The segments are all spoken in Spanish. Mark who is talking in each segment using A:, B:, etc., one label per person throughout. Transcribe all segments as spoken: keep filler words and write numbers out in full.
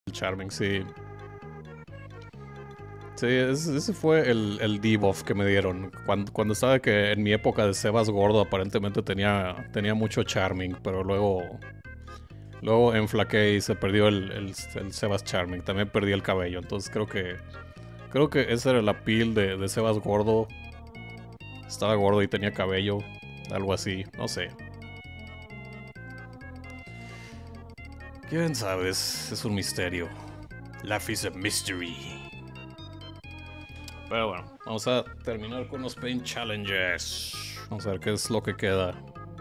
A: Charming, sí. Sí, ese, ese fue el, el debuff que me dieron. Cuando, cuando estaba que en mi época de Sebas gordo aparentemente tenía, tenía mucho Charming, pero luego... Luego enflaqué y se perdió el, el, el Sebas Charming. También perdí el cabello, entonces creo que... Creo que esa era la piel de, de Sebas gordo. Estaba gordo y tenía cabello. Algo así, no sé. Quién sabe, es, es un misterio. Life is a mystery. Pero bueno, vamos a terminar con los Paint Challenges. Vamos a ver qué es lo que queda.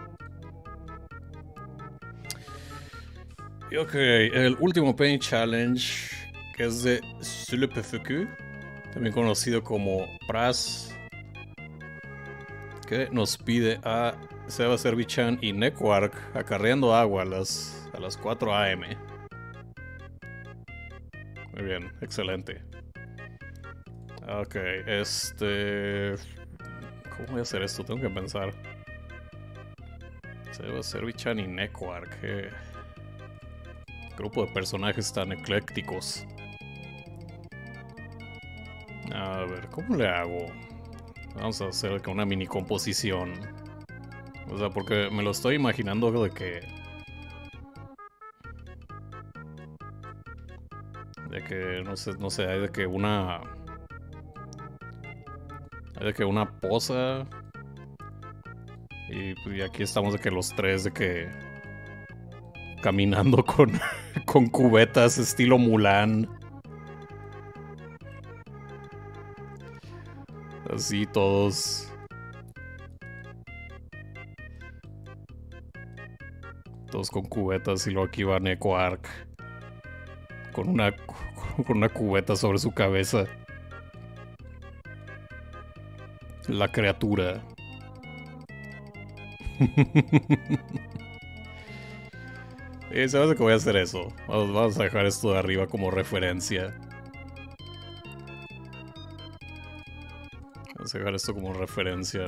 A: Y ok, el último Paint Challenge, que es de Sulepefeku, también conocido como Pras, que nos pide a Seba Servichan y Nequark acarreando agua a las, a las cuatro a eme. Muy bien, excelente. Ok, este... ¿Cómo voy a hacer esto? Tengo que pensar. Seba Servichan y Nequark. ¿Qué grupo de personajes tan eclécticos? A ver, ¿cómo le hago? Vamos a hacer una mini composición. O sea, porque me lo estoy imaginando de que... De que, no sé, no sé, hay de que una... Hay de que una poza... Y, y aquí estamos de que los tres de que... Caminando con, con cubetas estilo Mulan. Así todos... Todos con cubetas y luego aquí va Nequark con una, con una cubeta sobre su cabeza. La criatura. Eh, ¿Sabes de que voy a hacer eso? Vamos, vamos a dejar esto de arriba como referencia. Vamos a dejar esto como referencia.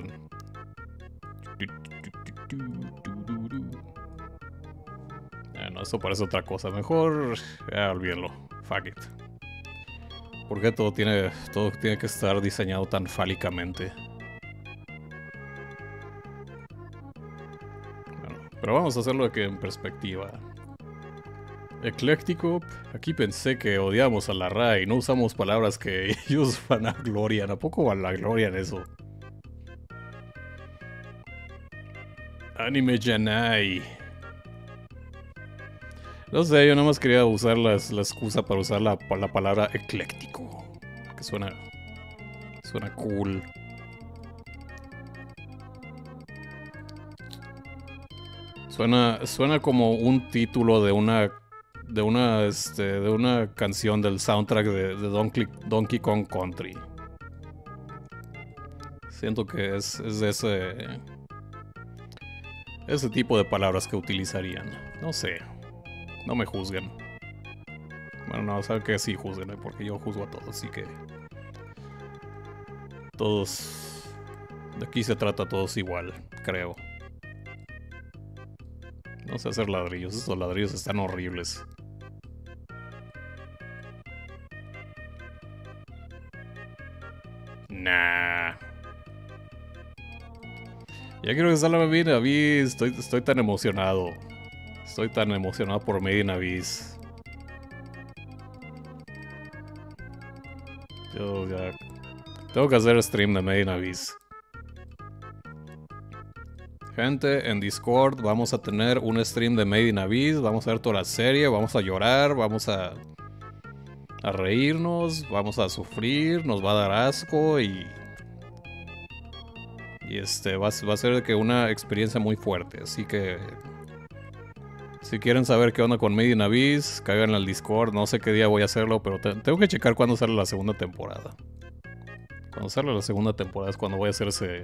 A: Eh, no, esto parece otra cosa. Mejor... Ya, olvídenlo. Fuck it. ¿Por qué todo tiene, todo tiene que estar diseñado tan fálicamente? Bueno, pero vamos a hacerlo de que en perspectiva. Ecléctico, aquí pensé que odiamos a la R A I, no usamos palabras que ellos vanaglorian. ¿A poco vanaglorian eso? Anime Janai. No sé, yo nada más quería usar las, la excusa para usar la, la palabra ecléctico. Que suena... Suena cool. Suena, suena como un título de una... De una, este, de una canción del soundtrack de, de Donkey, Donkey Kong Country. Siento que es, es de ese... Ese tipo de palabras que utilizarían. No sé. No me juzguen. Bueno, no, saben que sí juzguen, ¿eh? Porque yo juzgo a todos, así que... Todos... De aquí se trata a todos igual, creo. No sé hacer ladrillos, estos ladrillos están horribles. Nah. Ya quiero que salga Made in Abyss. Estoy, estoy tan emocionado. Estoy tan emocionado por Made in Abyss. Yo ya... Tengo que hacer stream de Made in Abyss. Gente, en Discord vamos a tener un stream de Made in Abyss. Vamos a ver toda la serie. Vamos a llorar. Vamos a... A reírnos. Vamos a sufrir. Nos va a dar asco y... Y este va, va a ser que una experiencia muy fuerte. Así que... Si quieren saber qué onda con Made in Abyss, caigan al Discord. No sé qué día voy a hacerlo, pero te, tengo que checar cuándo sale la segunda temporada. Cuando sale la segunda temporada es cuando voy a hacer ese...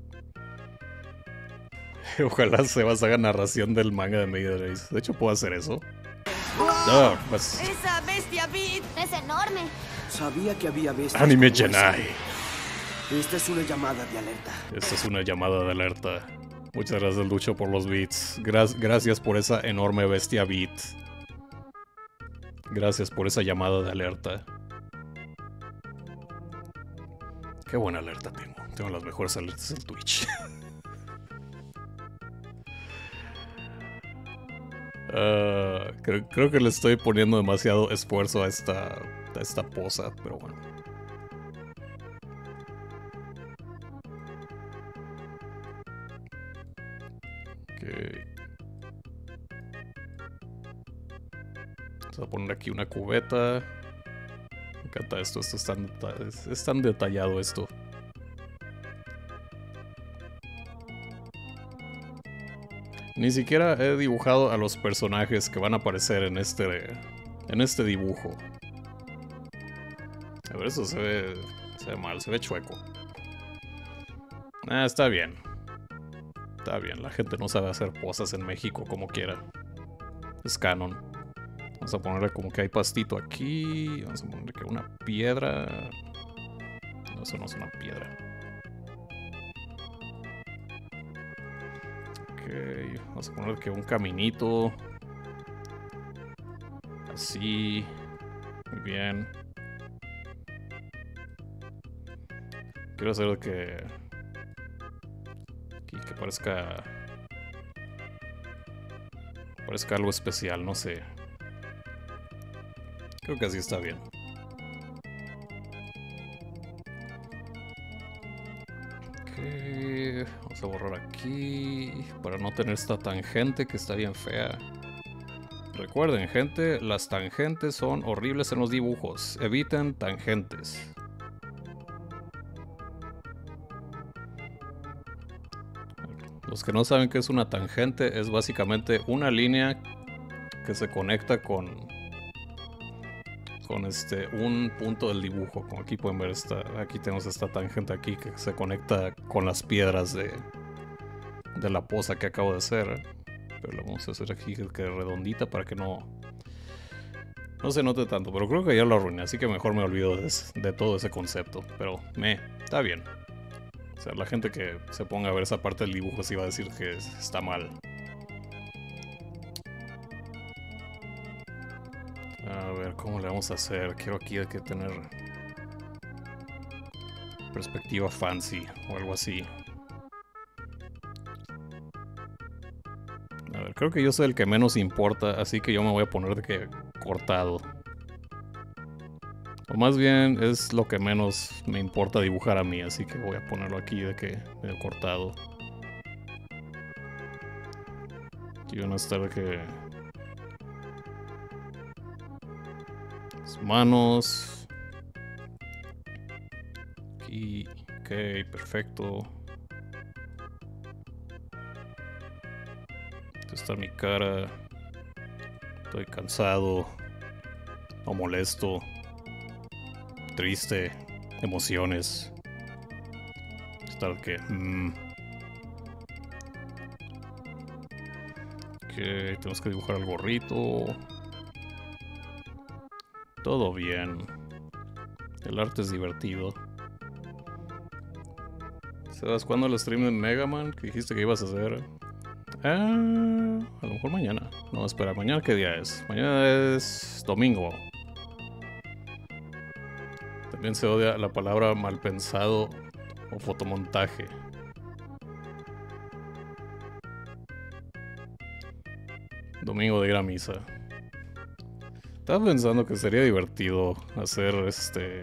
A: Ojalá se va a hacer narración del manga de Made in Abyss. De hecho, puedo hacer eso. No, pues...
B: ¡Esa bestia Beat es enorme!
C: Sabía que había bestias.
A: Anime Janai.
C: Esta es una llamada de alerta.
A: Esta es una llamada de alerta. Muchas gracias, Lucho, por los beats. Gra gracias por esa enorme bestia beat. Gracias por esa llamada de alerta. Qué buena alerta tengo. Tengo las mejores alertas en Twitch. uh, creo, creo que le estoy poniendo demasiado esfuerzo a esta, a esta posa, pero bueno. Okay. Vamos a poner aquí una cubeta. Me encanta esto, esto es tan, es, es tan detallado esto. Ni siquiera he dibujado a los personajes que van a aparecer en este, en este dibujo. A ver, eso se ve, se ve mal, se ve chueco. Ah, está bien. Está bien, la gente no sabe hacer posas en México como quiera. Es canon. Vamos a ponerle como que hay pastito aquí. Vamos a ponerle que una piedra. No, eso no es una piedra. Ok, vamos a poner que un caminito. Así. Muy bien. Quiero hacer que... Aquí, que parezca... Parezca algo especial, no sé. Creo que así está bien. Ok, vamos a borrar aquí para no tener esta tangente que está bien fea. Recuerden, gente, las tangentes son horribles en los dibujos. Eviten tangentes. Los que no saben qué es una tangente, es básicamente una línea que se conecta con con este un punto del dibujo. Como aquí pueden ver, esta, aquí tenemos esta tangente aquí que se conecta con las piedras de, de la poza que acabo de hacer. Pero lo vamos a hacer aquí que quede redondita para que no no se note tanto. Pero creo que ya lo arruiné, así que mejor me olvido de, de todo ese concepto. Pero me, está bien. O sea, la gente que se ponga a ver esa parte del dibujo sí va a decir que está mal. A ver, ¿cómo le vamos a hacer? Quiero aquí hay que tener perspectiva fancy o algo así. A ver, creo que yo soy el que menos importa, así que yo me voy a poner de que cortado. O más bien es lo que menos me importa dibujar a mí, así que voy a ponerlo aquí de que de cortado. Aquí van a estar de que... manos. Aquí. Ok, perfecto. Esta está mi cara. Estoy cansado. O molesto. Triste. Emociones. Está que... Mm. Ok, tenemos que dibujar el gorrito. Todo bien. El arte es divertido. ¿Sabes cuándo el stream de Mega Man que dijiste que ibas a hacer? Ah, a lo mejor mañana. No, espera, ¿mañana qué día es? Mañana es domingo. También se odia la palabra mal pensado o fotomontaje. Domingo de ir a misa. Estaba pensando que sería divertido hacer este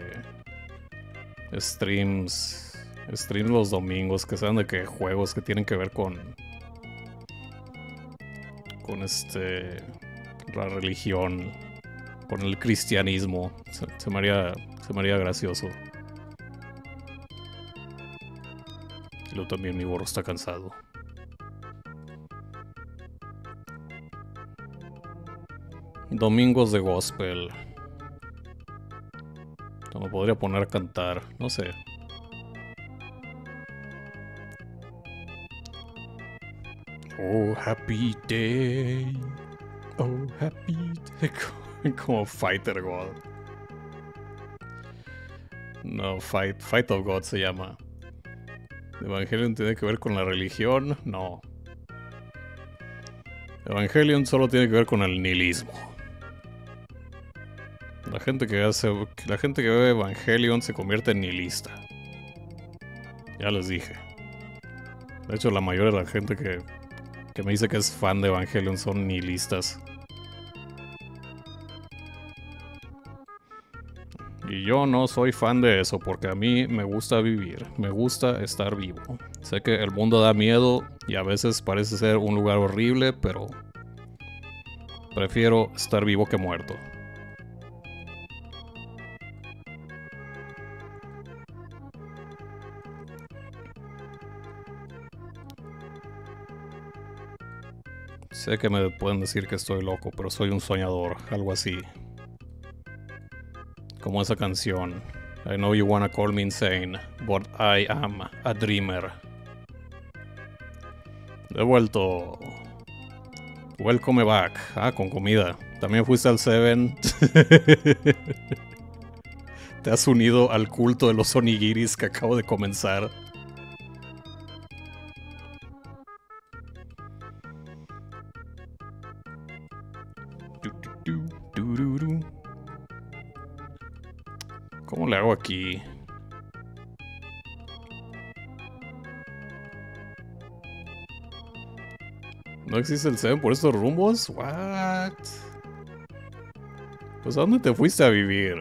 A: streams streams los domingos que sean de que juegos que tienen que ver con con este la religión, con el cristianismo. Se, se me haría se me haría gracioso. Y luego también mi gorro está cansado. Domingos de gospel. No me podría poner a cantar, no sé. Oh, happy day. Oh, happy day. Como Fighter God. No, Fight, Fight of God se llama. Evangelion tiene que ver con la religión. No. Evangelion solo tiene que ver con el nihilismo. La gente que hace, la gente que ve Evangelion se convierte en nihilista. Ya les dije. De hecho, la mayoría de la gente que, que me dice que es fan de Evangelion son nihilistas. Y yo no soy fan de eso porque a mí me gusta vivir, me gusta estar vivo. Sé que el mundo da miedo y a veces parece ser un lugar horrible, pero prefiero estar vivo que muerto. Sé que me pueden decir que estoy loco, pero soy un soñador, algo así. Como esa canción. I know you wanna call me insane, but I am a dreamer. De vuelto. Welcome back. Ah, con comida. También fuiste al Seven. Te has unido al culto de los onigiris que acabo de comenzar. ¿Cómo le hago aquí? ¿No existe el Seven por estos rumbos? What? Pues ¿a dónde te fuiste a vivir?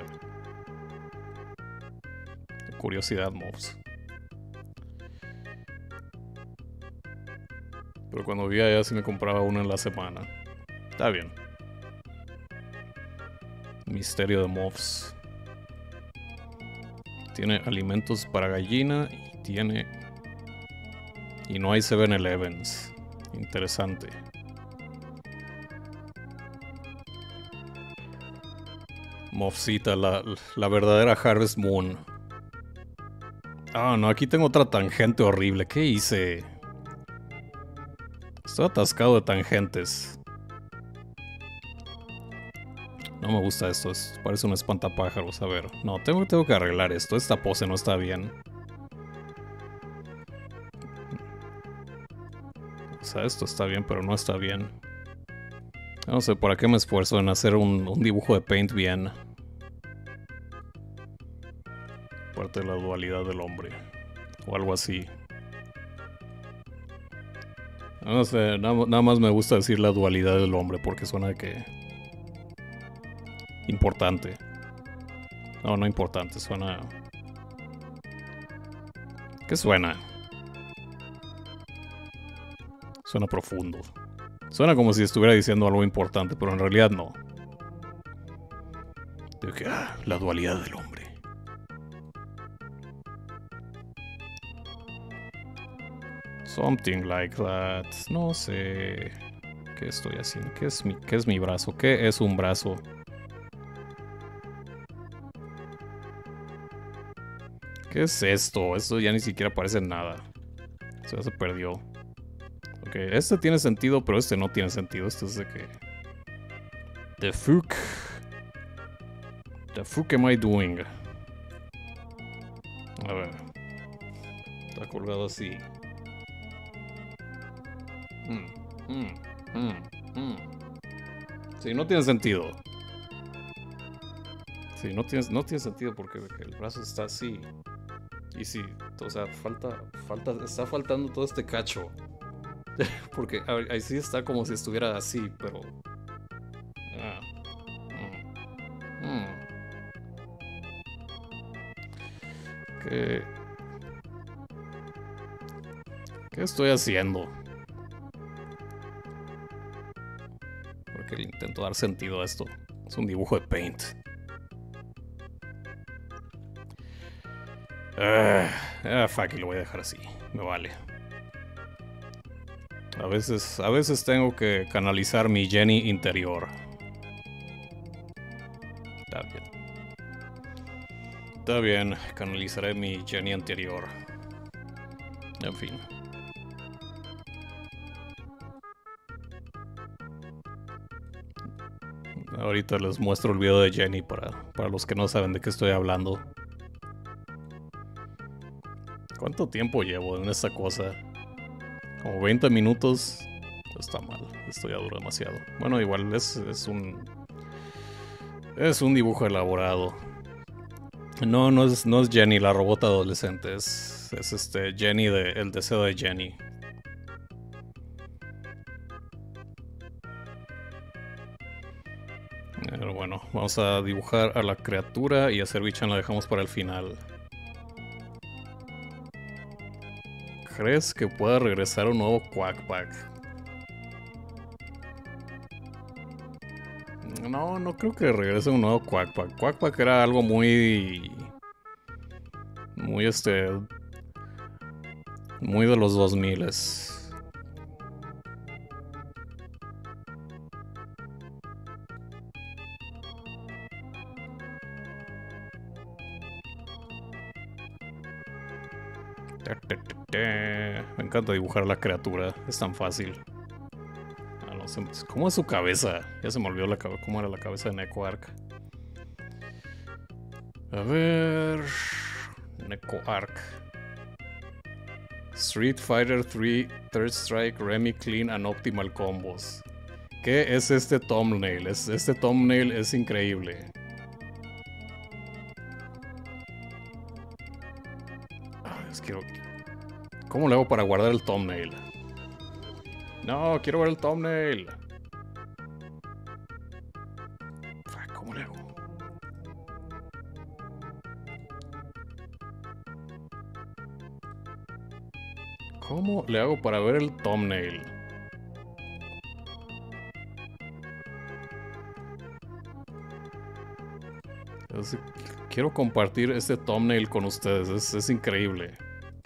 A: Curiosidad, mobs. Pero cuando vivía allá sí me compraba uno en la semana. Está bien. Misterio de mobs. Tiene alimentos para gallina y tiene... Y no hay seven elevens. Interesante. Mofcita, la, la verdadera Harvest Moon. Ah, no, aquí tengo otra tangente horrible. ¿Qué hice? Estoy atascado de tangentes. No me gusta esto, es, parece un espantapájaros. A ver, no, tengo, tengo que arreglar esto. Esta pose no está bien. O sea, esto está bien, pero no está bien. No sé, ¿para qué me esfuerzo en hacer un, un dibujo de Paint bien? Parte de la dualidad del hombre. O algo así. No sé, nada, nada más me gusta decir la dualidad del hombre porque suena de que... Importante. No, no importante, suena... ¿Qué suena? Suena profundo. Suena como si estuviera diciendo algo importante, pero en realidad no. De que, ah, la dualidad del hombre. Something like that. No sé. ¿Qué estoy haciendo? ¿Qué es mi, qué es mi brazo? ¿Qué es un brazo? ¿Qué es esto? Esto ya ni siquiera parece nada. O sea, se perdió. Ok, este tiene sentido, pero este no tiene sentido. Este es de que... The fuck... The fuck am I doing? A ver. Está colgado así. Mm, mm, mm, mm. Sí, no tiene sentido. Sí, no tiene, no tiene sentido porque el brazo está así. Y sí, o sea, falta, falta, está faltando todo este cacho. Porque ahí sí está como si estuviera así, pero... Ah. Mm. Mm. ¿Qué... ¿Qué estoy haciendo? Porque le intento dar sentido a esto. Es un dibujo de Paint. Ah, ah, fuck, y lo voy a dejar así. Me vale. A veces, a veces tengo que canalizar mi Jenny interior. Está bien. Está bien, canalizaré mi Jenny interior. En fin. Ahorita les muestro el video de Jenny para, para los que no saben de qué estoy hablando. ¿Cuánto tiempo llevo en esta cosa? Como veinte minutos. Está mal, esto ya dura demasiado. Bueno, igual es, es un... Es un dibujo elaborado. No, no es, no es Jenny, la robot adolescente. Es, es este Jenny de El deseo de Jenny. Pero bueno, vamos a dibujar a la criatura y a Servichan la dejamos para el final. ¿Crees que pueda regresar un nuevo Quackpack? No, no creo que regrese un nuevo Quackpack. Quackpack era algo muy... Muy este... Muy de los dos miles. Me encanta dibujar a la criatura, es tan fácil. Ah, no sé, ¿cómo es su cabeza? Ya se me olvidó la cabeza, cómo era la cabeza de NecoArc. A ver... NecoArc. Street Fighter tres, Third Strike, Remy, Clean and Optimal Combos. ¿Qué es este thumbnail? Es, este thumbnail es increíble. Ah, es quiero... ¿Cómo le hago para guardar el thumbnail? No, quiero ver el thumbnail. ¿Cómo le hago? ¿Cómo le hago para ver el thumbnail? Es, quiero compartir este thumbnail con ustedes, es, es increíble.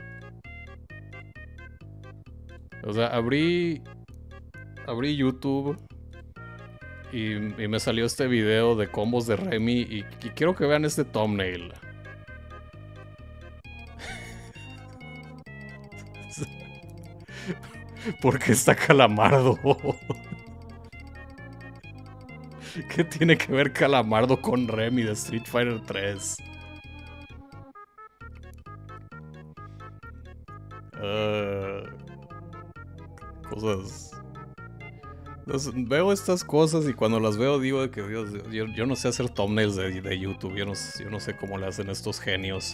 A: O sea, abrí abrí YouTube y, y me salió este video de combos de Remy y, y quiero que vean este thumbnail. ¿Por qué está Calamardo? ¿Qué tiene que ver Calamardo con Remy de Street Fighter tres? Uh, cosas... Entonces, veo estas cosas y cuando las veo digo de que Dios, yo, yo no sé hacer thumbnails de, de YouTube, yo no, yo no sé cómo le hacen estos genios.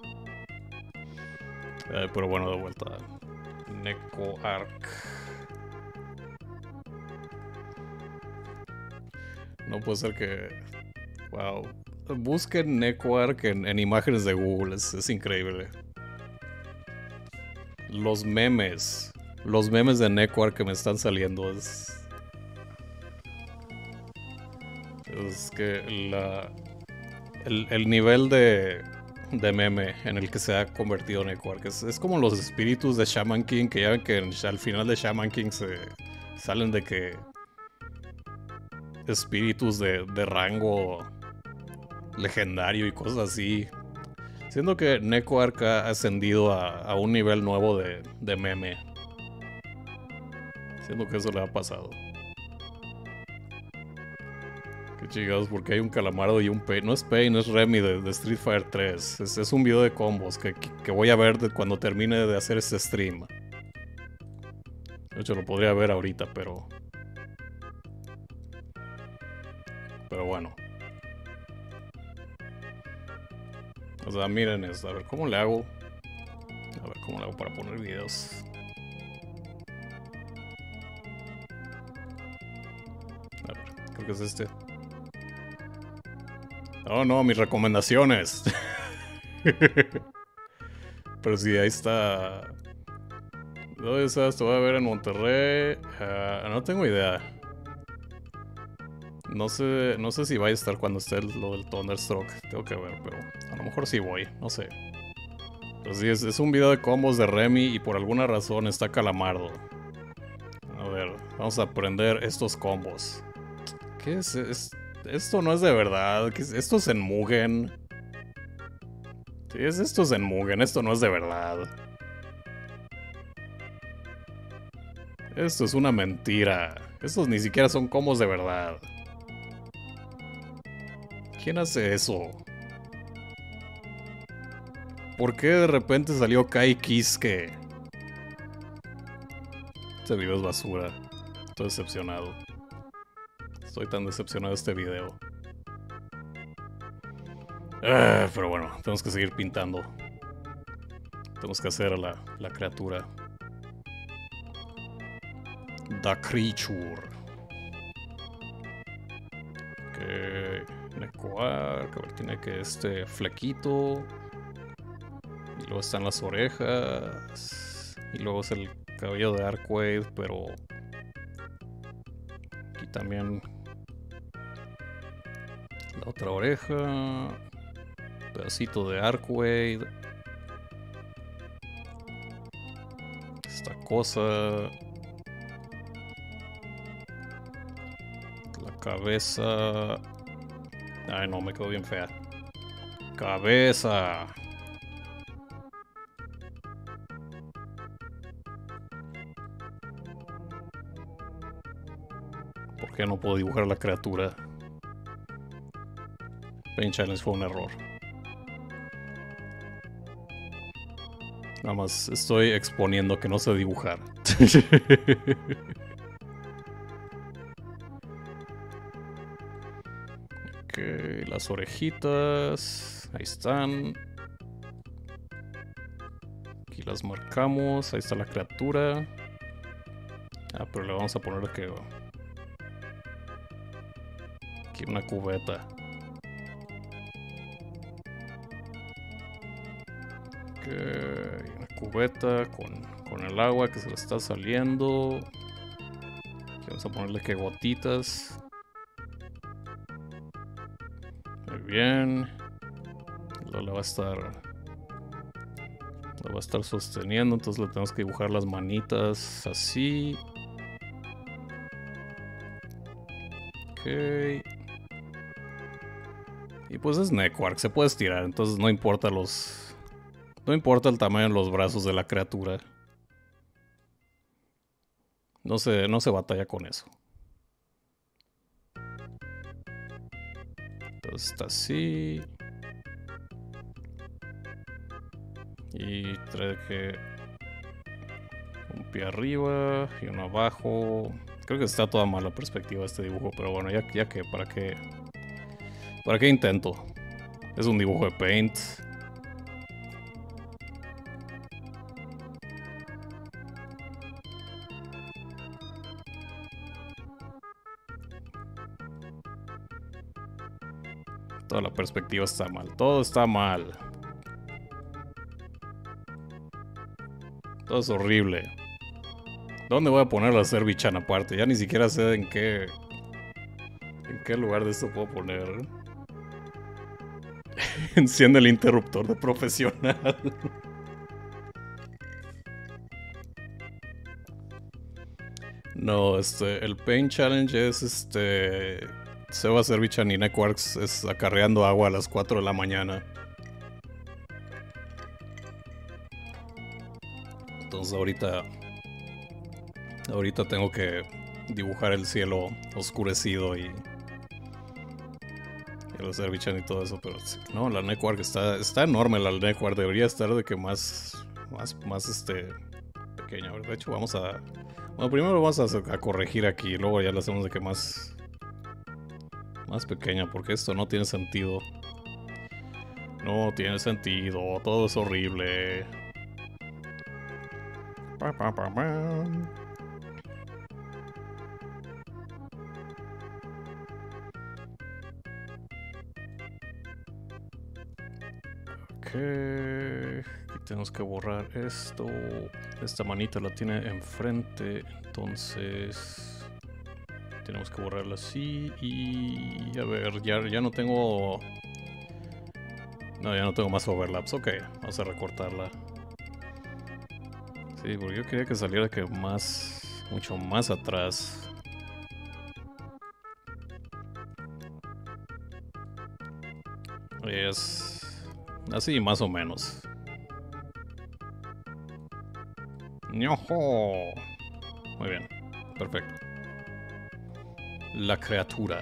A: Eh, pero bueno, de vuelta. NecoArc. No puede ser que... Wow. Busquen NecoArc en, en imágenes de Google, es, es increíble. Los memes. Los memes de NecoArc que me están saliendo es... Es que la... El, el nivel de... de meme en el que se ha convertido NecoArc es, es como los espíritus de Shaman King, que ya ven que en, al final de Shaman King se salen de que espíritus de, de rango legendario y cosas así. Siendo que NecoArc ha ascendido a, a un nivel nuevo de, de meme. Siendo que eso le ha pasado. Qué chingados, porque hay un Calamardo y un Pain. No es Pain, es Remy de, de Street Fighter tres. Es, es un video de combos que, que, que voy a ver de cuando termine de hacer este stream. De hecho, lo podría ver ahorita, pero... Pero bueno. O sea, miren esto. A ver, ¿cómo le hago? A ver, ¿cómo le hago para poner videos? A ver, creo que es este. Oh, no, mis recomendaciones. Pero sí, ahí está. ¿Dónde estás? Te voy a ver en Monterrey. Uh, no tengo idea. No sé, no sé si va a estar cuando esté lo del Thunderstroke. Tengo que ver, pero a lo mejor sí voy. No sé. Pero sí, es, es un video de combos de Remy y por alguna razón está Calamardo. A ver, vamos a aprender estos combos. ¿Qué es? es Esto no es de verdad. Esto es en Mugen. Sí, es, esto es en Mugen. Esto no es de verdad. Esto es una mentira. Estos ni siquiera son combos de verdad. ¿Quién hace eso? ¿Por qué de repente salió Kai Kiske? Este video es basura. Estoy decepcionado. Estoy tan decepcionado de este video. Uh, pero bueno, tenemos que seguir pintando. Tenemos que hacer a la, la criatura. The creature. Que Necoark, a ver, tiene que este flequito. Y luego están las orejas. Y luego es el cabello de Arcueil, pero aquí también la otra oreja. Pedacito de Arcueil. Esta cosa. La cabeza. Ay, no, me quedó bien fea. Cabeza. ¿Por qué no puedo dibujar la criatura? Paint Challenge fue un error. Nada más estoy exponiendo que no sé dibujar. Ok, las orejitas. Ahí están. Aquí las marcamos. Ahí está la criatura. Ah, pero le vamos a poner que... aquí una cubeta. Okay, una cubeta con, con el agua que se le está saliendo. Aquí vamos a ponerle que gotitas. Muy bien. Luego la va a estar... la va a estar sosteniendo. Entonces le tenemos que dibujar las manitas así. Ok. Y pues es Necoark, se puede estirar. Entonces no importa los... no importa el tamaño de los brazos de la criatura. No se, no se batalla con eso. Entonces está así. Y trae que... un pie arriba y uno abajo. Creo que está toda mala perspectiva este dibujo. Pero bueno, ya, ya que, ¿para qué? ¿Para qué intento? Es un dibujo de Paint. Toda la perspectiva está mal. Todo está mal. Todo es horrible. ¿Dónde voy a poner la Cervichan aparte? Ya ni siquiera sé en qué... en qué lugar de esto puedo poner. Enciende el interruptor de profesional. No, este... el Paint Challenge es este... Seba Cervichan y Necoarks es acarreando agua a las cuatro de la mañana. Entonces ahorita... ahorita tengo que dibujar el cielo oscurecido y... y el Cervichan y todo eso, pero no, la Necoark está, está enorme, la Necoark debería estar de que más... más, más este... pequeña. De hecho vamos a... bueno, primero vamos a, a corregir aquí, luego ya lo hacemos de que más... más pequeña, porque esto no tiene sentido. No tiene sentido, todo es horrible. Pa, pa, pa, pa. Ok, aquí tenemos que borrar esto. Esta manita la tiene enfrente, entonces tenemos que borrarla así. Y a ver, ya, ya no tengo... no, ya no tengo más overlaps. Ok, vamos a recortarla. Sí, porque yo quería que saliera que más... mucho más atrás. Es... así más o menos. ¡Ñojo! Muy bien, perfecto. La criatura.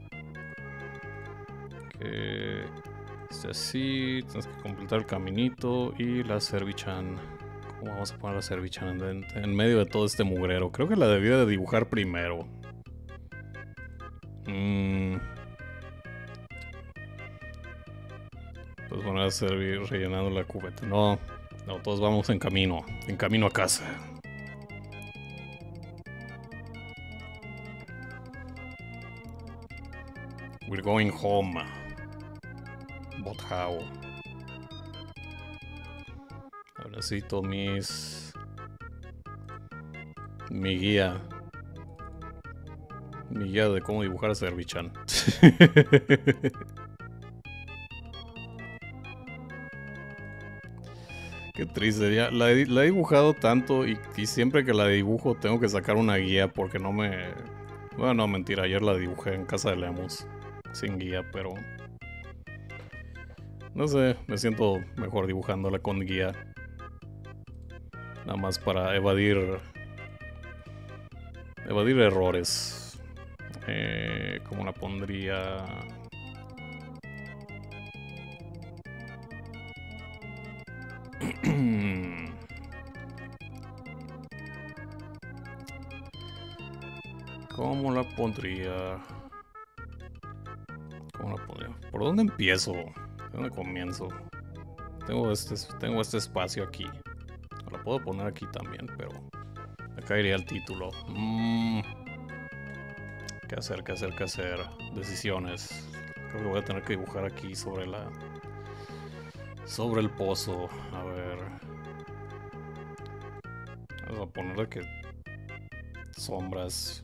A: Que es así. Tienes que completar el caminito. Y la Cervichan. ¿Cómo vamos a poner la Cervichan en, en medio de todo este mugrero? Creo que la debí de dibujar primero. Mmm. Pues van a servir rellenando la cubeta. No, no, todos vamos en camino, en camino a casa. We're going home. But how? Ahora necesito mis... Mi guía. Mi guía de cómo dibujar a Servichan. Qué triste. Ya la, he, la he dibujado tanto y, y siempre que la dibujo tengo que sacar una guía porque no me... Bueno, no, mentira. Ayer la dibujé en casa de Lemus. Sin guía, pero... No sé, me siento mejor dibujándola con guía. Nada más para evadir... Evadir errores. Eh, ¿Cómo la pondría? ¿Cómo la pondría? ¿Cómo la pondría? ¿Por dónde empiezo? ¿Por dónde comienzo? Tengo este, tengo este espacio aquí. La puedo poner aquí también, pero acá iría el título. Mm. ¿Qué hacer? ¿Qué hacer? ¿Qué hacer? Decisiones. Creo que voy a tener que dibujar aquí sobre la... Sobre el pozo. A ver. Vamos a ponerle que... Sombras.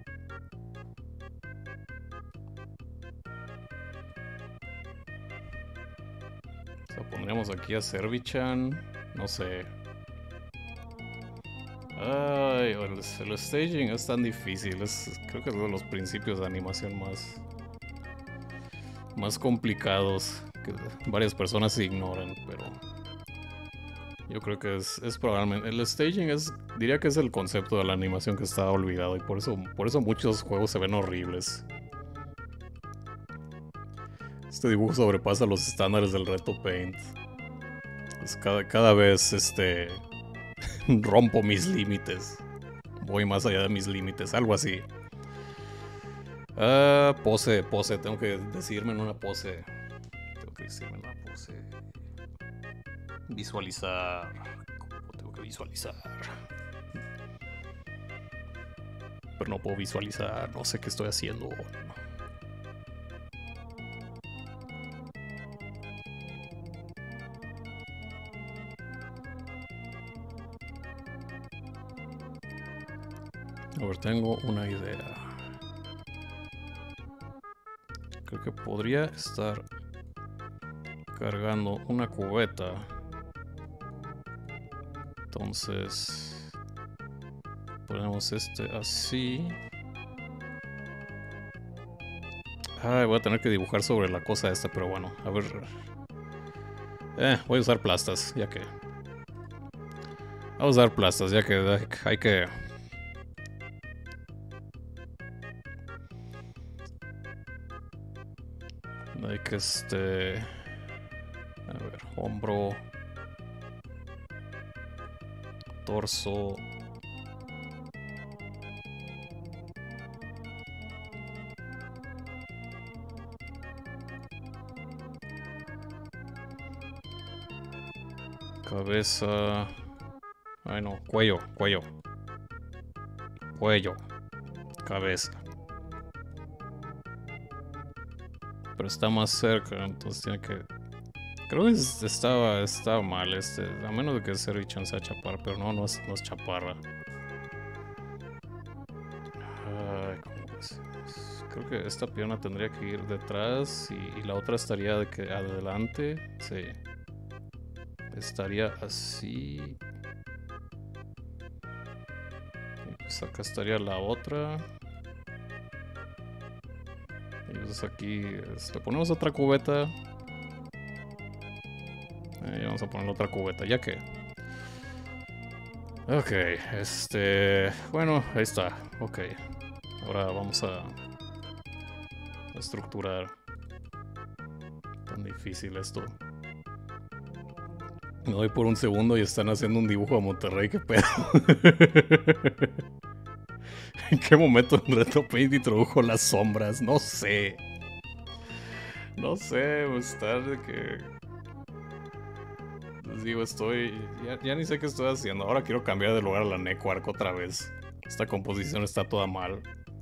A: O sea, pondríamos aquí a Servichan. No sé. Ay, el, el staging es tan difícil. Es, creo que es uno de los principios de animación más... Más complicados. Que varias personas ignoran, pero... Yo creo que es, es probablemente... El staging es... Diría que es el concepto de la animación que está olvidado. Y por eso, por eso muchos juegos se ven horribles. Este dibujo sobrepasa los estándares del reto Paint. Pues cada, cada vez este... rompo mis límites. Voy más allá de mis límites. Algo así. Uh, pose, pose. Tengo que decidirme en una pose. Tengo que decidirme en una pose. Visualizar. ¿Cómo tengo que visualizar? Pero no puedo visualizar. No sé qué estoy haciendo. A ver, tengo una idea. Creo que podría estar cargando una cubeta. Entonces ponemos este así. Ay, voy a tener que dibujar sobre la cosa esta, pero bueno, a ver. Eh, voy a usar plastas, ya que... Voy a usar plastas, ya que hay que... Hay que este... A ver, hombro... Torso... Cabeza... Ay no, cuello, cuello. Cuello. Cabeza. Pero está más cerca, entonces tiene que... Creo que estaba, estaba mal este, a menos de que Servichan sea chaparra, pero no, no es, no es chaparra. Ay, ¿cómo es? Creo que esta pierna tendría que ir detrás y, y la otra estaría de que adelante. Sí. Estaría así. Y pues acá estaría la otra. Y pues aquí le ponemos otra cubeta. Y vamos a poner otra cubeta, ya que... Ok, este... Bueno, ahí está. Ok. Ahora vamos a... a estructurar. Tan difícil esto. Me doy por un segundo y están haciendo un dibujo a Monterrey, qué pedo. ¿En qué momento en Reto Paint introdujo las sombras? No sé. No sé, estar de que... Les digo, estoy... Ya, ya ni sé qué estoy haciendo. Ahora quiero cambiar de lugar a la Necoarc otra vez. Esta composición está toda mal.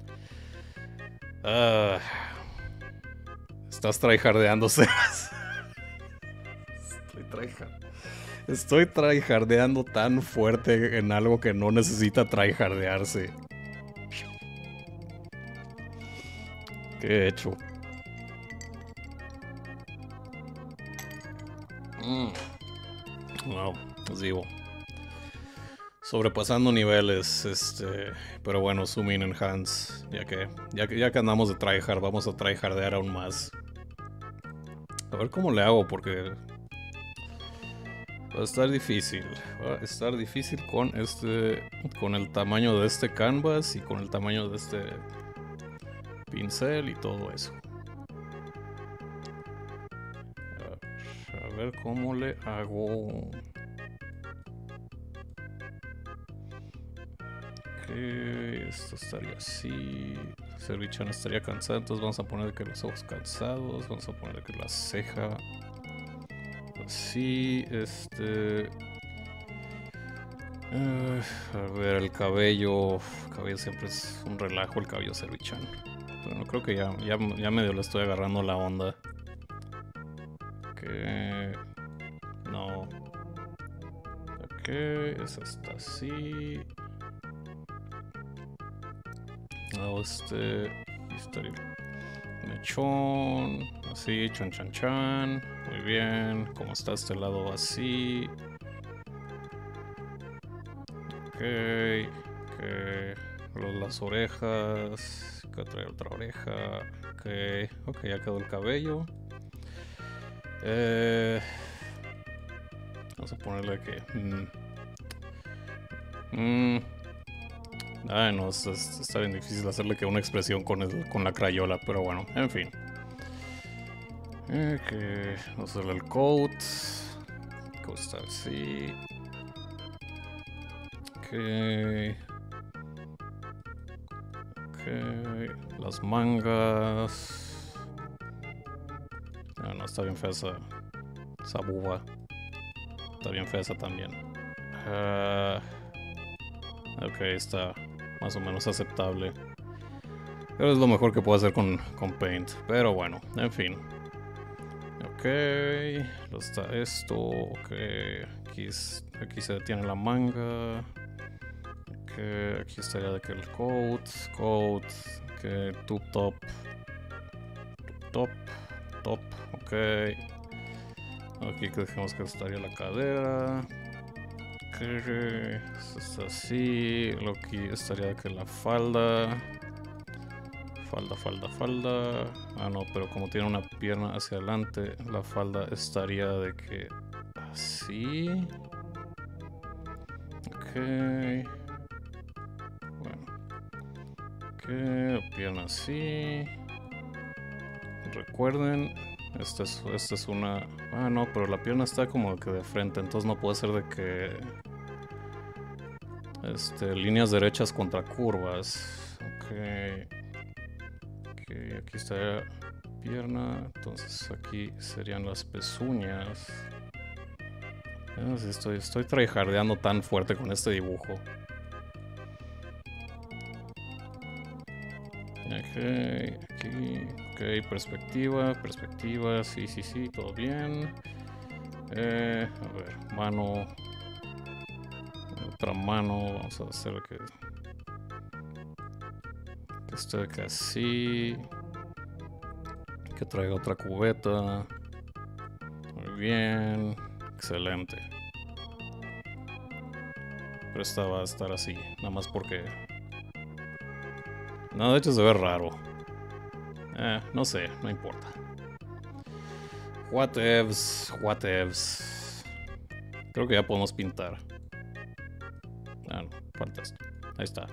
A: Uh, estás tryhardeando, Sebas. Estoy tryhard. Estoy tryhardeando tan fuerte en algo que no necesita tryhardearse. ¿Qué he hecho? Mm. Wow, os digo. Sobrepasando niveles, este, pero bueno, zoom in enhance, ya que, ya que ya que andamos de tryhard, vamos a tryhardear aún más. A ver cómo le hago, porque va a estar difícil. Va a estar difícil con este, con el tamaño de este canvas y con el tamaño de este pincel y todo eso. A ver, a ver cómo le hago. Esto estaría así. Servichan estaría cansado, entonces vamos a poner que los ojos cansados. Vamos a poner que la ceja así. Este uh, a ver, el cabello. El cabello siempre es un relajo, el cabello Servichan. Pero no creo que ya, ya, ya medio le estoy agarrando la onda. Que no. Ok, esa está así. No, este, estaría mechón, así, chan chan chan, muy bien, como está este lado así, ok, ok, las orejas, que trae otra oreja, ok, ok, ya quedó el cabello, eh, vamos a ponerle que, mmm, mmm, ay, no, es, es, está bien difícil hacerle que una expresión con, el, con la crayola, pero bueno, en fin. Okay, vamos a hacerle el coat. El coat está así. Ok. Ok. Las mangas. Ah, no, está bien fea esa, esa buba. Está bien fea esa también. Uh, ok, está más o menos aceptable. Pero es lo mejor que puedo hacer con, con Paint. Pero bueno, en fin. Ok, está esto. Ok, aquí, es, aquí se detiene la manga. Ok, aquí estaría de que el coat. Coat. Ok, tube top. Top. Top. Ok. Aquí que dejemos que estaría la cadera. Esto está así. Lo que estaría de que la falda. Falda, falda, falda. Ah, no, pero como tiene una pierna hacia adelante, la falda estaría de que así. Ok. Bueno. Ok, pierna así. Recuerden, esta es, esta es una... Ah, no, pero la pierna está como que de frente, entonces no puede ser de que... Este, líneas derechas contra curvas. Ok. Ok, aquí está la pierna. Entonces aquí serían las pezuñas. No sé, estoy, estoy tryhardeando tan fuerte con este dibujo. Ok, aquí. Ok, perspectiva, perspectiva. Sí, sí, sí, todo bien. Eh, a ver, mano. Otra mano. Vamos a hacer que... Que esté así. Que traiga otra cubeta. Muy bien. Excelente. Pero esta va a estar así. Nada más porque... No, de hecho se ve raro. Eh, no sé, no importa. Whatevs, whatevs. Creo que ya podemos pintar. Ah, no, falta esto. Ahí está.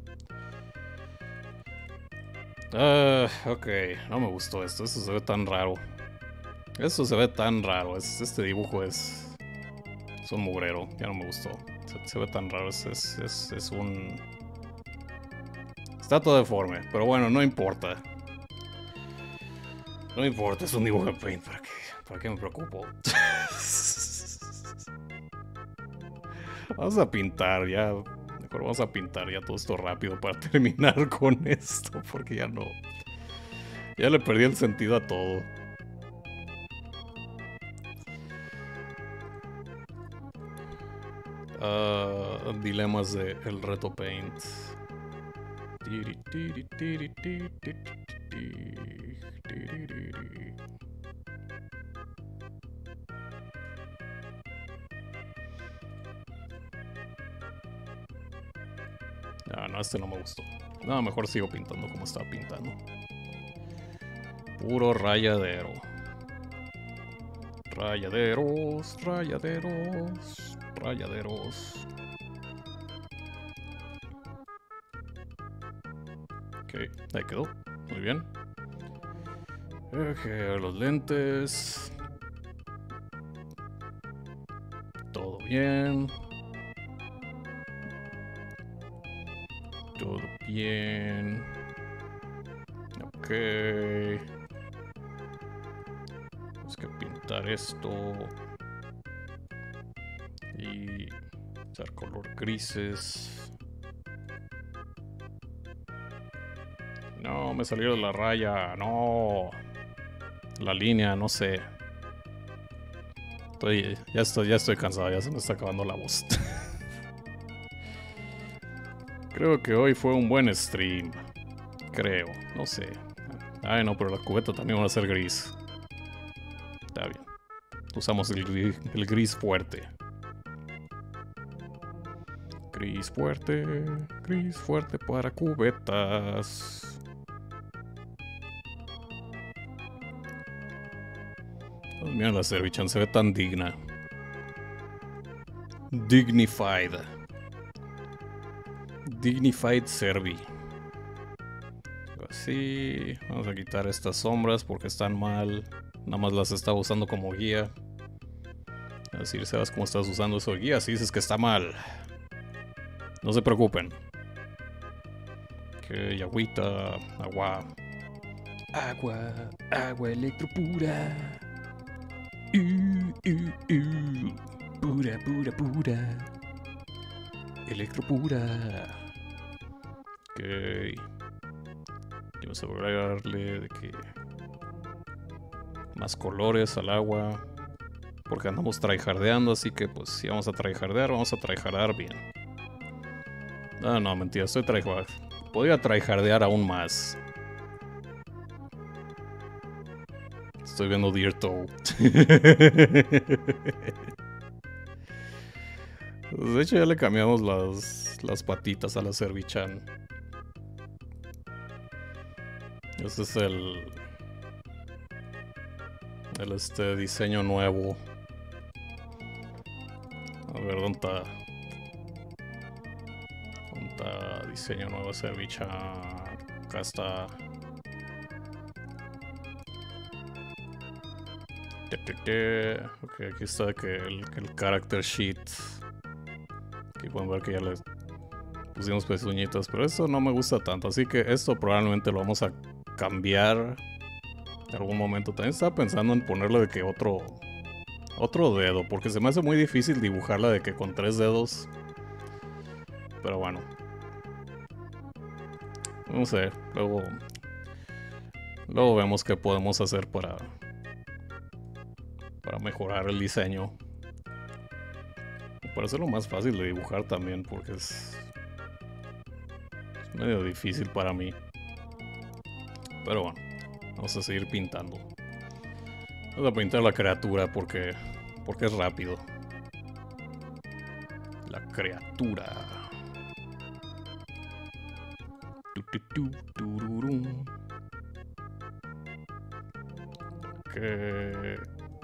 A: Ah, ok, no me gustó esto. Esto se ve tan raro. Esto se ve tan raro. Es, este dibujo es... Es un mugrero. Ya no me gustó. Se, se ve tan raro. Es, es, es, es un... Está todo deforme. Pero bueno, no importa. No importa. Es un dibujo de Paint. ¿Para qué, para qué me preocupo? Vamos a pintar ya. Mejor vamos a pintar ya todo esto rápido para terminar con esto. Porque ya no. Ya le perdí el sentido a todo. Uh, dilemas de el reto Paint. Ah, no, este no me gustó. No, mejor sigo pintando como estaba pintando. Puro rayadero. Rayaderos, rayaderos, rayaderos. Ok, ahí quedó. Muy bien. Ok, los lentes. Todo bien. Todo bien. Ok. Tenemos que pintar esto. Y usar color grises. No, me salió la raya. No. La línea, no sé. Estoy, ya estoy, ya estoy cansado, ya se me está acabando la voz. Creo que hoy fue un buen stream. Creo, no sé. Ay, no, pero la cubeta también va a ser gris. Está bien. Usamos el gris, el gris fuerte. Gris fuerte, gris fuerte para cubetas. Oh, mira, la Servichan se ve tan digna. Dignified. Dignified Servi. Así. Vamos a quitar estas sombras porque están mal. Nada más las estaba usando como guía. A decir, ¿sabes cómo estás usando eso de guía? Si dices que está mal. No se preocupen. Ok, agüita, agua. Agua, agua electropura. Uh, uh, uh. Pura, pura, pura. Electropura. Ok. Vamos a agregarle de que más colores al agua. Porque andamos tryhardeando, así que pues si vamos a tryhardear, vamos a tryhardear bien. No, no, mentira, estoy tryhard. Podría tryhardear aún más. Estoy viendo Deer Toe. De hecho ya le cambiamos las, las patitas a la Servichan. Ese es el... El este diseño nuevo. A ver, ¿dónde está? ¿Dónde está diseño nuevo Servichan? Acá está. Ok, aquí está que el, que el character sheet. Aquí pueden ver que ya le pusimos pezuñitas, pero esto no me gusta tanto, así que esto probablemente lo vamos a cambiar en algún momento. También estaba pensando en ponerle de que otro otro dedo, porque se me hace muy difícil dibujarla de que con tres dedos. Pero bueno, no sé, luego luego vemos qué podemos hacer para para mejorar el diseño, para hacerlo más fácil de dibujar también, porque es, es medio difícil para mí. Pero bueno, vamos a seguir pintando. Vamos a pintar la criatura porque porque es rápido. La criatura. Tu, tu, tu, tururum. Okay.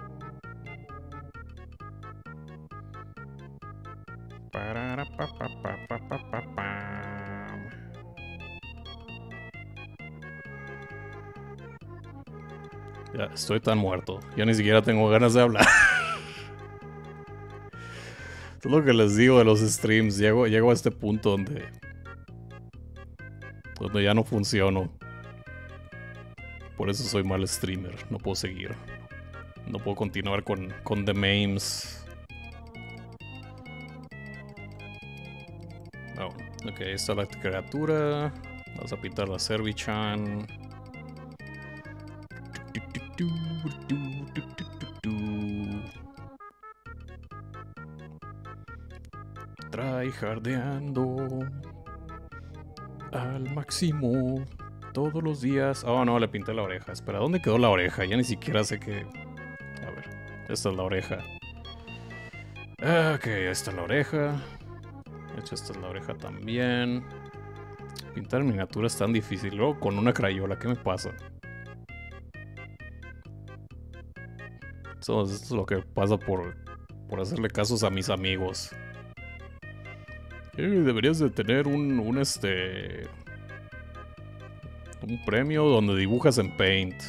A: Ya estoy tan muerto. Ya ni siquiera tengo ganas de hablar. Es lo que les digo de los streams. Llego, llego a este punto donde... Donde ya no funciono. Por eso soy mal streamer. No puedo seguir. No puedo continuar con, con The Memes. Ok, ahí está la criatura. Vamos a pintar la Servichan. Tryhardeando al máximo todos los días. Oh no, le pinté la oreja. Espera, ¿dónde quedó la oreja? Ya ni siquiera sé qué. A ver, esta es la oreja. Ok, ahí está la oreja. De hecho, esta es la oreja también. Pintar miniatura es tan difícil. Luego con una crayola, ¿qué me pasa? Eso, eso es lo que pasa por, por hacerle casos a mis amigos. Eh, deberías de tener un, un este... un premio donde dibujas en Paint.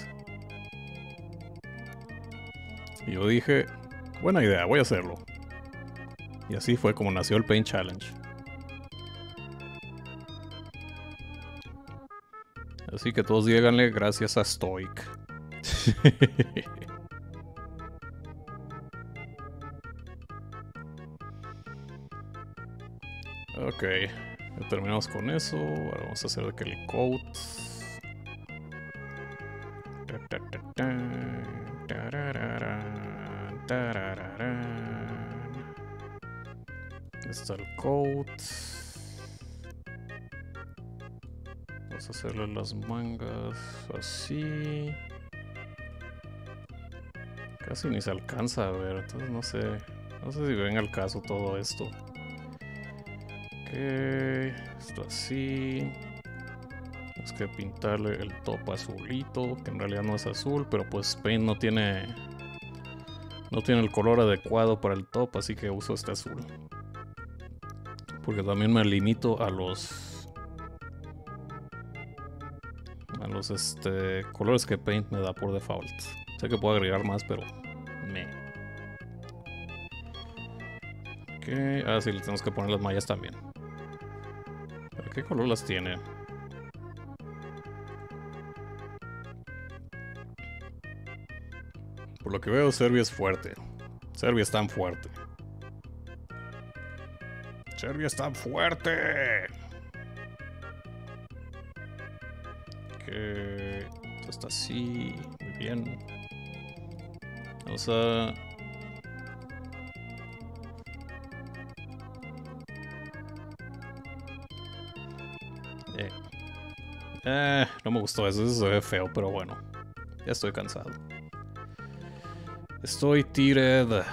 A: Y yo dije, buena idea, voy a hacerlo. Y así fue como nació el Paint Challenge. Así que todos díganle gracias a Stoic. Ok, ya terminamos con eso. Ahora vamos a hacer de que el coat. Está el coat. Vamos a hacerle las mangas así. Casi ni se alcanza a ver, entonces no sé. No sé si venga al caso todo esto. Ok, esto así. Tenemos que pintarle el top azulito, que en realidad no es azul, pero pues Paint no tiene no tiene el color adecuado para el top, así que uso este azul. Porque también me limito a los a los este colores que Paint me da por default. Sé que puedo agregar más, pero me. Ok, ah sí, le tenemos que poner las mallas también. ¿Pero qué color las tiene? Por lo que veo, Serbia es fuerte. Serbia es tan fuerte. Serbia es tan fuerte. Que esto está así. Muy bien. Vamos a... Eh. Eh, no me gustó eso. Eso se ve feo, pero bueno. Ya estoy cansado. Estoy tired.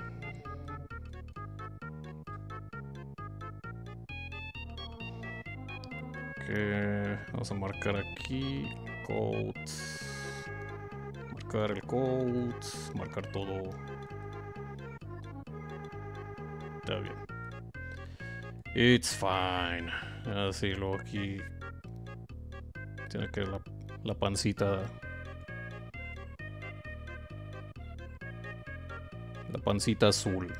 A: Que vamos a marcar aquí code, marcar el code, marcar todo. Está bien. It's fine. Así luego aquí tiene que la, la pancita, la pancita azul.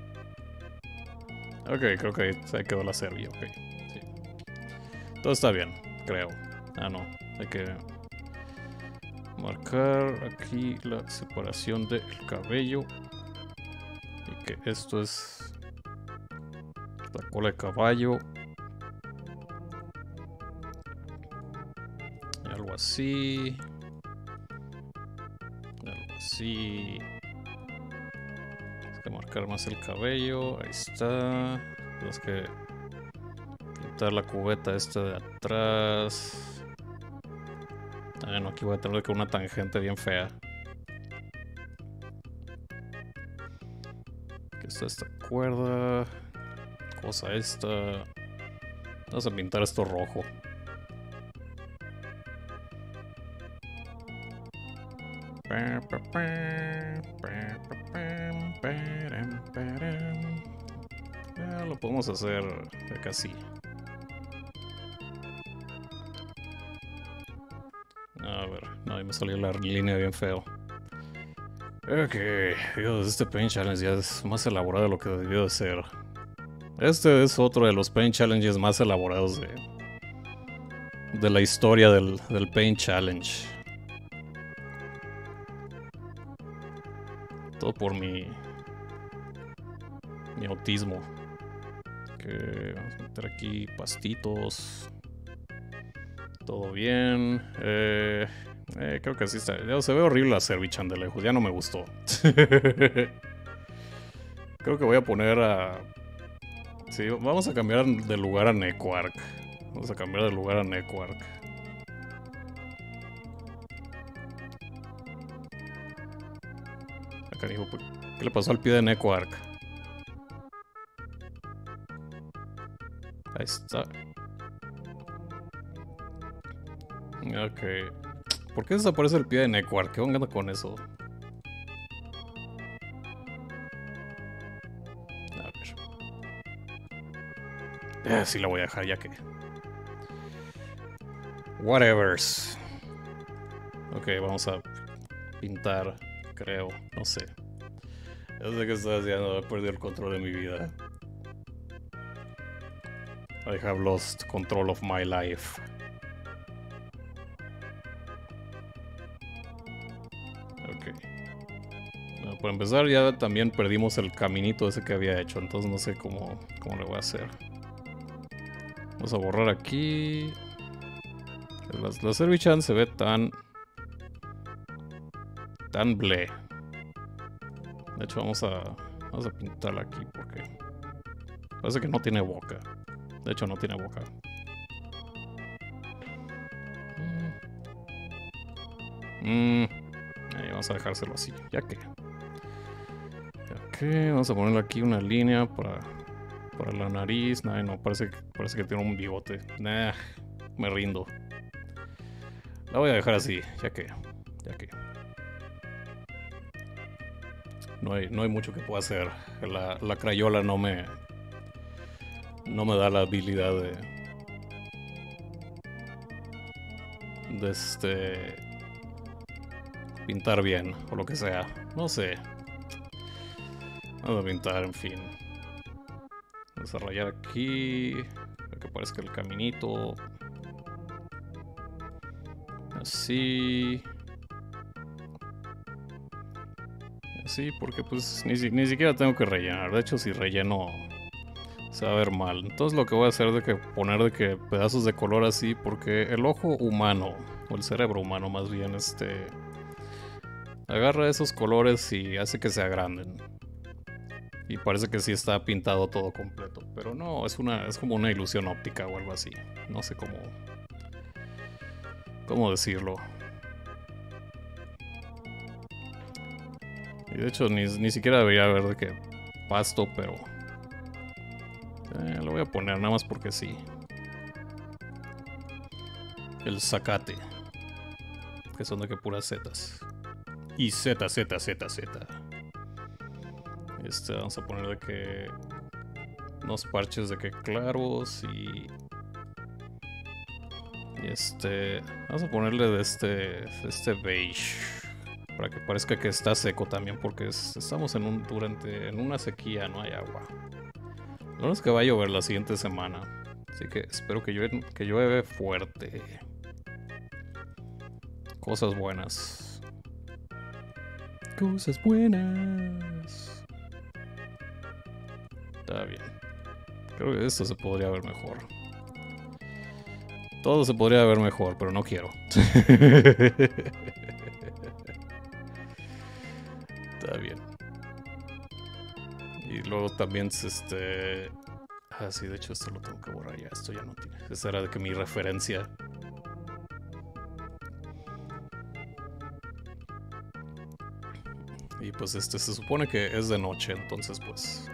A: Ok, creo que se quedó la Serbia. Ok. Sí. Todo está bien, creo. Ah, no. Hay que marcar aquí la separación del cabello. Y que esto es la cola de caballo. Y algo así. Y algo así. Hay que marcar más el cabello. Ahí está. Tenemos que pintar la cubeta esta de atrás. Bueno, aquí voy a tener que una tangente bien fea. Aquí está esta cuerda. Cosa esta. Vamos a pintar esto rojo. Ya lo podemos hacer de acá así. A ver, no, ahí me salió la línea bien feo. Ok, Dios, este Paint Challenge ya es más elaborado de lo que debió de ser. Este es otro de los Paint Challenges más elaborados de, de la historia del, del Paint Challenge. Todo por mi, mi autismo. Ok, vamos a meter aquí pastitos. Todo bien. Eh, eh, creo que así está. Ya se ve horrible la Cervichan de lejos. Ya no me gustó. Creo que voy a poner a... Sí, vamos a cambiar de lugar a Necoark. Vamos a cambiar de lugar a Necoark. Acá dijo, ¿qué le pasó al pie de Necoark? Ahí está. Ok. ¿Por qué desaparece el pie de Necoark? ¿Qué onda con eso? A ver. Eh, sí la voy a dejar ya que... Whatevers. Ok, vamos a pintar, creo. No sé. No sé qué estoy haciendo. He perdido el control de mi vida. I have lost control of my life. Ok. Bueno, para empezar ya también perdimos el caminito ese que había hecho. Entonces no sé cómo, cómo le voy a hacer. Vamos a borrar aquí. La, la Cervichan se ve tan... Tan ble. De hecho vamos a... Vamos a pintarla aquí porque... Parece que no tiene boca. De hecho no tiene boca. Mm. Ahí vamos a dejárselo así. Ya que... Ok, vamos a ponerle aquí una línea para... Para la nariz. Nah, no, parece, parece que tiene un bigote. Nah, me rindo. La voy a dejar así, ya que... Ya que... No hay, no hay mucho que pueda hacer. La, la crayola no me... No me da la habilidad de... De este... Pintar bien, o lo que sea. No sé. Vamos a pintar, en fin. Vamos a rayar aquí. Para que parezca el caminito. Así... Sí, porque pues ni, ni siquiera tengo que rellenar. De hecho, si relleno se va a ver mal. Entonces lo que voy a hacer es de que poner de que pedazos de color así, porque el ojo humano, o el cerebro humano más bien, este agarra esos colores y hace que se agranden. Y parece que sí está pintado todo completo. Pero no, es una, es como una ilusión óptica o algo así. No sé cómo, cómo decirlo. Y de hecho ni, ni siquiera debería haber de que pasto, pero eh, lo voy a poner nada más porque sí. El zacate, que son de que puras zetas. Y Z, Z, Z, Z. Este vamos a poner de que unos parches de que claros y y este vamos a ponerle de este de este beige. Para que parezca que está seco también, porque es, estamos en un durante en una sequía, no hay agua. Lo bueno es que va a llover la siguiente semana, así que espero que llueve, que llueve fuerte. Cosas buenas. Cosas buenas. Está bien. Creo que esto se podría ver mejor. Todo se podría ver mejor, pero no quiero. Está bien. Y luego también este... Ah, sí, de hecho esto lo tengo que borrar ya. Esto ya no tiene. Esa era de que mi referencia. Y pues este se supone que es de noche, entonces pues...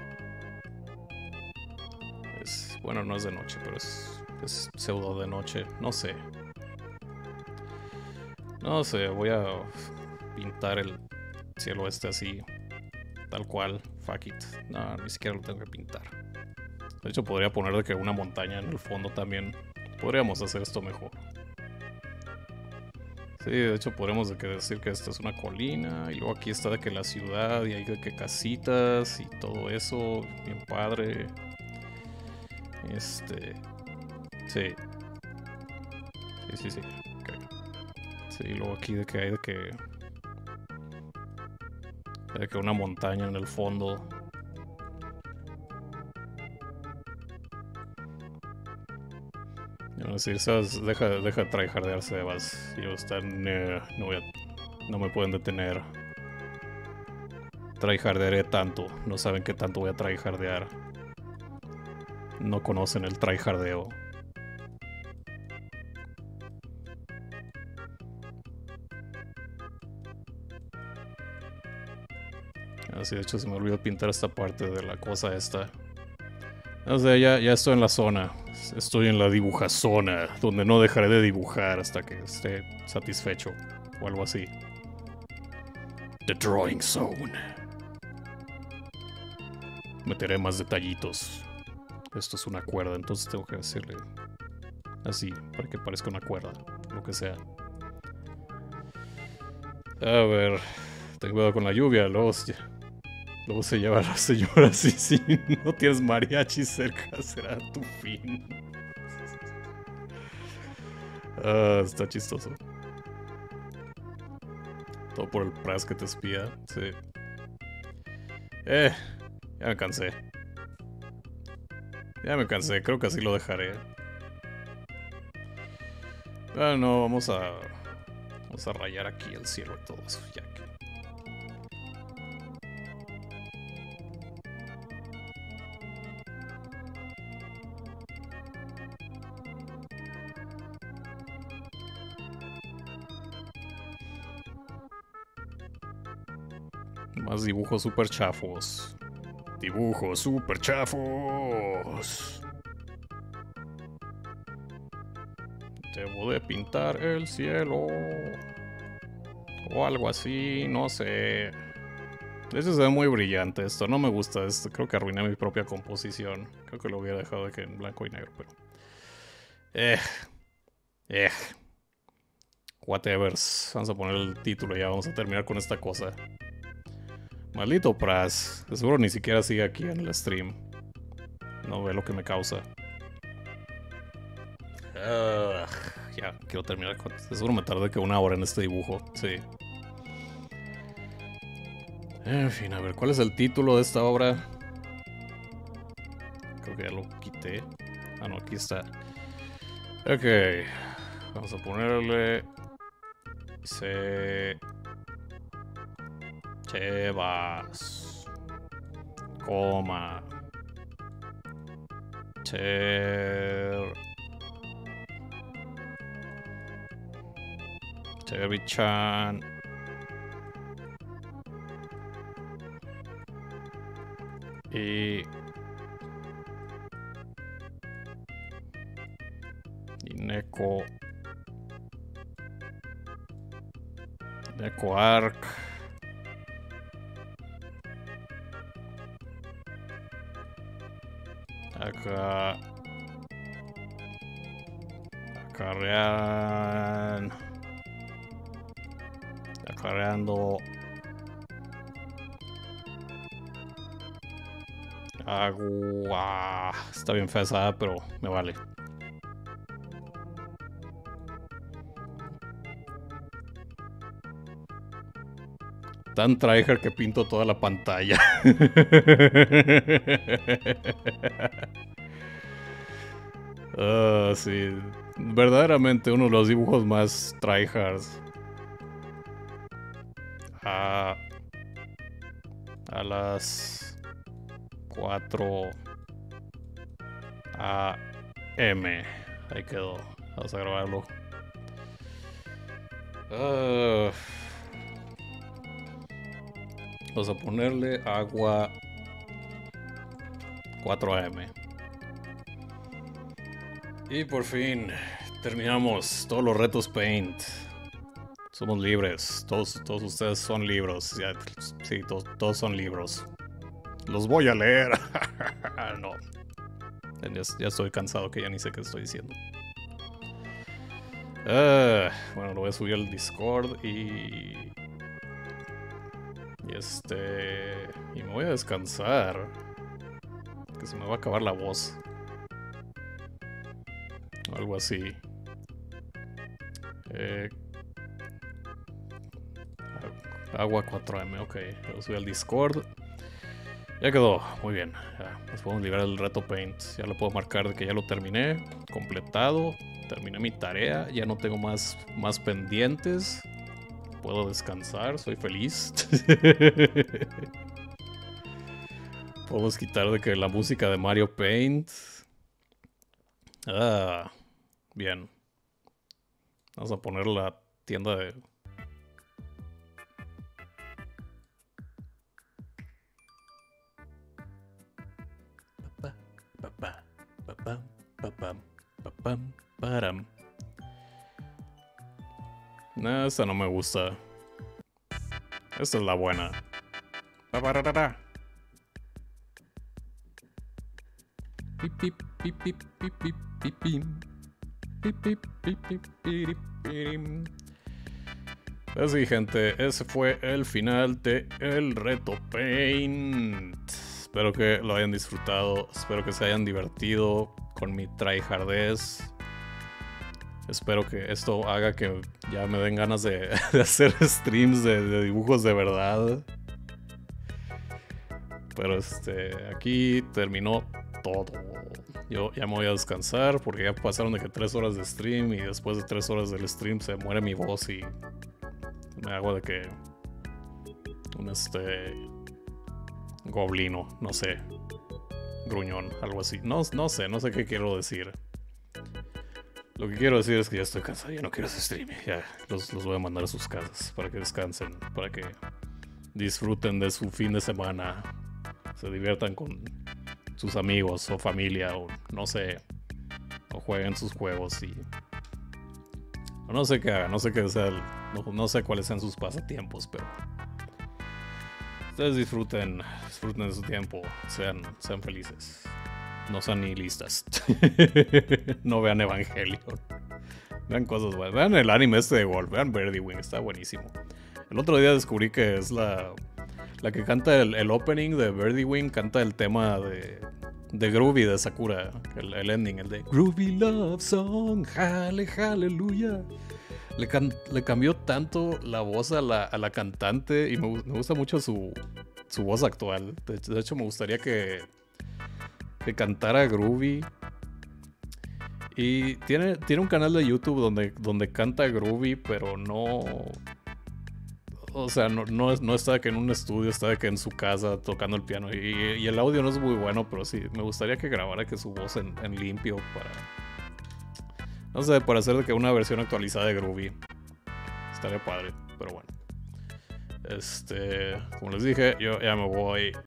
A: Es... Bueno, no es de noche, pero es... Es pseudo de noche. No sé. No sé, voy a pintar el cielo este así. Tal cual, fuck it. No, ni siquiera lo tengo que pintar. De hecho, podría poner de que una montaña en el fondo también. Podríamos hacer esto mejor. Sí, de hecho podríamos de que decir que esta es una colina. Y luego aquí está de que la ciudad y hay de que casitas y todo eso. Bien padre. Este... Sí. Sí, sí, sí. Okay. Sí, y luego aquí de que hay de que... De que una montaña en el fondo. Bueno, sí, Sebas, deja, deja de tryhardear, Sebas. Yo están, eh, no voy a, no me pueden detener. Tryhardearé tanto. No saben qué tanto voy a tryhardear. No conocen el tryhardeo. Así, de hecho, se me olvidó pintar esta parte de la cosa esta. O sea, ya, ya estoy en la zona. Estoy en la dibujazona, donde no dejaré de dibujar hasta que esté satisfecho. O algo así. The Drawing Zone. Meteré más detallitos. Esto es una cuerda, entonces tengo que hacerle así, para que parezca una cuerda. Lo que sea. A ver. Ten cuidado con la lluvia, luego se, luego se lleva a la señora así. Si no tienes mariachi cerca, será tu fin. Ah, está chistoso. Todo por el pras que te espía. Sí. Eh, ya me cansé. Ya me cansé, creo que así lo dejaré. Ah, no, vamos a... Vamos a rayar aquí el cielo y todo eso, ya que... Más dibujos super chafos. Dibujos super chafos. Debo de pintar el cielo. O algo así, no sé. De hecho se ve muy brillante esto. No me gusta esto. Creo que arruiné mi propia composición. Creo que lo hubiera dejado de que en blanco y negro, pero... Eh. Eh. Whatever. Vamos a poner el título y ya vamos a terminar con esta cosa. Maldito Pras. De seguro ni siquiera sigue aquí en el stream. No ve lo que me causa. Uh, ya, quiero terminar con... De seguro me tardé que una hora en este dibujo. Sí. En fin, a ver, ¿cuál es el título de esta obra? Creo que ya lo quité. Ah, no, aquí está. Ok. Vamos a ponerle... Se... Chevas. Coma. Cher... Chevy-chan. Y... Y Neko... Neko Arc. Acá... Acarrean... Acarreando... Agua... Está bien fea esa, pero me vale. Tan tryhard que pinto toda la pantalla. uh, sí, verdaderamente uno de los dibujos más tryhards. A, a las cuatro A M. Ahí quedó. Vamos a grabarlo. Uh, Vamos a ponerle agua cuatro A M. Y por fin terminamos todos los retos Paint. Somos libres. Todos, todos ustedes son libros. Ya, sí, todos, todos son libros. Los voy a leer. No. Ya, ya estoy cansado que ya ni sé qué estoy diciendo. Uh, bueno, lo voy a subir al Discord y... Y este... Y me voy a descansar. Que se me va a acabar la voz. O algo así. Eh... Agua cuatro M, ok. Lo subí al Discord. Ya quedó, muy bien. Ya, nos podemos liberar el reto Paint. Ya lo puedo marcar de que ya lo terminé. Completado. Terminé mi tarea. Ya no tengo más, más pendientes. Puedo descansar. Soy feliz. Podemos quitar de que la música de Mario Paint. Ah, bien. Vamos a poner la tienda de... No, esta no me gusta. Esta es la buena. Pip, pip, pip, pip, pip, pip, pip, pip. Pip, pip, pip, pip, pip, pip. Así, gente, ese fue el final de el reto Paint. Espero que lo hayan disfrutado. Espero que se hayan divertido con mi tryhardez. Espero que esto haga que ya me den ganas de, de hacer streams de, de dibujos de verdad. Pero este, aquí terminó todo. Yo ya me voy a descansar porque ya pasaron de que tres horas de stream y después de tres horas del stream se muere mi voz y me hago de que un este goblino, no sé, gruñón, algo así. No, no sé, no sé qué quiero decir. Lo que quiero decir es que ya estoy cansado, ya no quiero hacer stream. Ya los, los voy a mandar a sus casas para que descansen, para que disfruten de su fin de semana, se diviertan con sus amigos o familia o no sé, o jueguen sus juegos y o no sé qué hagan, no sé qué sea el, no, no sé cuáles sean sus pasatiempos, pero ustedes disfruten, disfruten de su tiempo, sean, sean felices, no sean nihilistas. No vean Evangelion, vean cosas buenas, vean el anime este de Wolf, vean Birdie Wing, está buenísimo. El otro día descubrí que es la La que canta el, el opening de Birdie Wing, canta el tema de, de Groovy de Sakura, el, el ending, el de Groovy Love Song, jale, hallelujah. Le, can, le cambió tanto la voz a la, a la cantante y me, me gusta mucho su, su voz actual. De, de hecho, me gustaría que, que cantara Groovy. Y tiene, tiene un canal de YouTube donde, donde canta Groovy, pero no... O sea, no, no, no está que en un estudio, está que en su casa tocando el piano. Y, y el audio no es muy bueno, pero sí, me gustaría que grabara que su voz en, en limpio para... No sé, para hacer de que una versión actualizada de Groovy. Estaría padre, pero bueno. Este, como les dije, yo ya me voy.